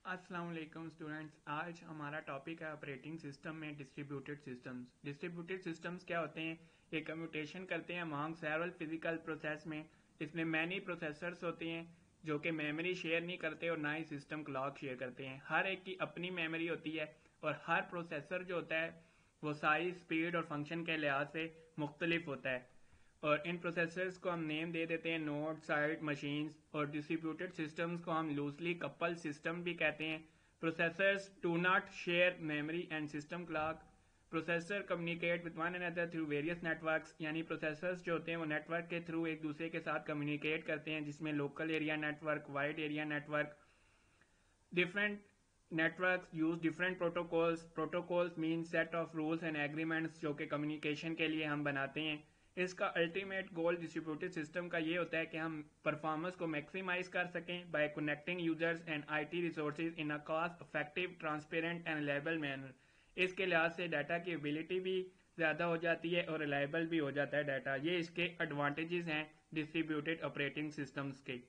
अस्सलाम वालेकुम स्टूडेंट्स। आज हमारा टॉपिक है ऑपरेटिंग सिस्टम में डिस्ट्रीब्यूटेड सिस्टम्स। डिस्ट्रीब्यूटेड सिस्टम्स क्या होते हैं? ये कम्यूटेशन करते हैं अमॉन्ग सेवरल फिजिकल प्रोसेस में। इसमें मैनी प्रोसेसर्स होते हैं जो कि मेमोरी शेयर नहीं करते और ना ही सिस्टम क्लॉक शेयर करते हैं। हर एक की अपनी मेमोरी होती है और हर प्रोसेसर जो होता है वो साइज, स्पीड और फंक्शन के लिहाज से मुख्तलिफ होता है और इन प्रोसेसर्स को हम नेम दे देते हैं नोड, साइट, मशीन्स। और डिस्ट्रीब्यूटेड सिस्टम्स को हम लूजली कपल सिस्टम भी कहते हैं। Processors do not share memory and system clock. Processor communicate with one another through various networks, यानी प्रोसेसर्स जो होते हैं वो नेटवर्क के थ्रू एक दूसरे के साथ कम्युनिकेट करते हैं, जिसमें local area network, wide area network. Different networks use different protocols. Protocols mean set of rules and agreements जो कि कम्युनिकेशन के लिए हम बनाते हैं। इसका अल्टीमेट गोल डिस्ट्रीब्यूटेड सिस्टम का ये होता है कि हम परफॉर्मेंस को मैक्सिमाइज कर सकें by connecting users and IT resources in a cost effective, transparent and reliable manner. इसके लिहाज से डाटा की एबिलिटी भी ज़्यादा हो जाती है और रिलायबल भी हो जाता है डाटा। ये इसके एडवांटेजेस हैं डिस्ट्रीब्यूटेड ऑपरेटिंग सिस्टम्स के।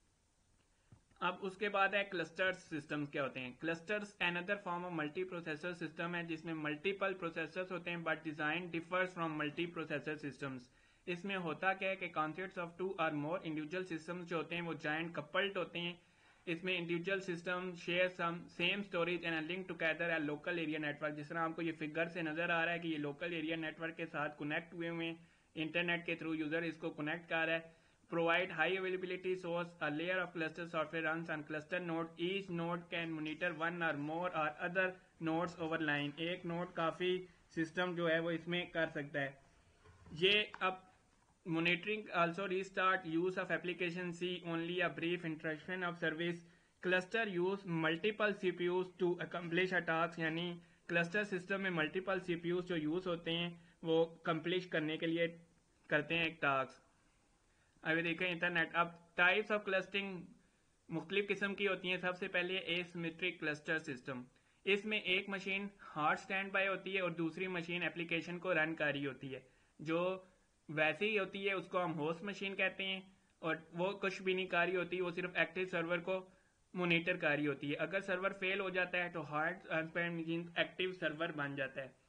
अब उसके बाद है क्लस्टर्स सिस्टम्स क्या होते हैं। Clusters another form of multi processor system है जिसमें मल्टीपल प्रोसेसर्स होते हैं but design differs from multi processor systems. इसमें होता क्या है कि कॉन्सेप्ट्स ऑफ टू और मोर इंडिविजुअल सिस्टम्स जो होते हैं वो जॉइंट कपल्ड होते हैं। इसमें individual system share some same storage and link together at local area network. जिस तरह आपको ये फिगर से नजर आ रहा है कि ये लोकल एरिया नेटवर्क के साथ कनेक्ट हुए हैं, इंटरनेट के थ्रू यूजर इसको कनेक्ट कर रहा है। Provide high availability source. A layer of cluster software runs on cluster node. Each node can monitor one or more or other nodes over line. एक नोड काफी system जो है वो इसमें कर सकता है। ये अब monitoring also restart use of application C only a brief interruption of service. Cluster use multiple CPUs to accomplish a task, यानी cluster system में multiple CPUs जो use होते हैं वो accomplish करने के लिए करते हैं एक टास्क। अभी देखें इंटरनेट। अब टाइप्स ऑफ क्लस्टरिंग मुख्तलिफ किस्म की होती हैं। सबसे पहले एसिमेट्रिक क्लस्टर सिस्टम। इसमें एक मशीन हार्ड स्टैंड बाय होती है और दूसरी मशीन एप्लीकेशन को रन कर रही होती है। जो वैसे ही होती है उसको हम होस्ट मशीन कहते हैं और वो कुछ भी नहीं कर रही होती, वो सिर्फ एक्टिव सर्वर को मोनिटर कर रही होती है। अगर सर्वर फेल हो जाता है तो hard transparent machine active server बन जाता है।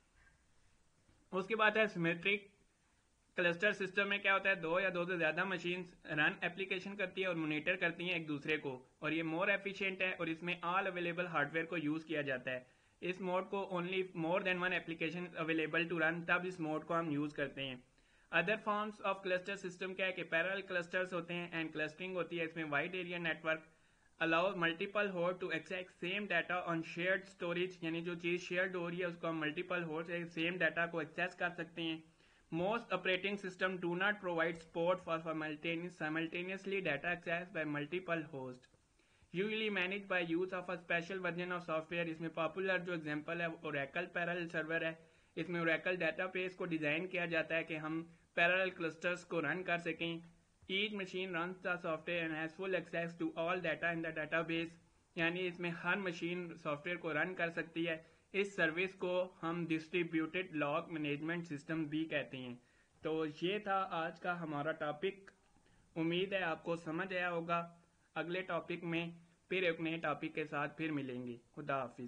उसके बाद है सिमेट्रिक क्लस्टर सिस्टम में क्या होता है, दो या दो से ज्यादा मशीन रन एप्लीकेशन करती है और मोनिटर करती हैं एक दूसरे को, और ये मोर एफिशिएंट है और इसमें ऑल अवेलेबल हार्डवेयर को यूज किया जाता है। इस मोड को only more than one application available to run, तब इस मोड को हम यूज करते हैं। Other forms of cluster system क्या है कि पैरेलल क्लस्टर्स होते हैं एंड क्लस्टरिंग होती है। इसमें wide area network allow multiple host to access same data on shared storage, यानी जो चीज शेयर्ड हो रही है उसको हम मल्टीपल होस्ट से सेम डाटा को एक्सेस कर सकते हैं। Most operating systems do not provide support for simultaneously data access by multiple hosts. Usually managed by use of a special version of software. इसमें पॉपुलर जो एग्जांपल है Oracle parallel server है। इसमें Oracle database को design किया जाता है कि हम पैरेलल क्लस्टर्स को रन कर सकें। Each machine runs the software and has full access to all data in the database. यानी इसमें हर मशीन सॉफ्टवेयर को रन कर सकती है। इस सर्विस को हम डिस्ट्रीब्यूटेड लॉग मैनेजमेंट सिस्टम भी कहते हैं। तो ये था आज का हमारा टॉपिक। उम्मीद है आपको समझ आया होगा। अगले टॉपिक में फिर एक नए टॉपिक के साथ फिर मिलेंगे। खुदा हाफिज।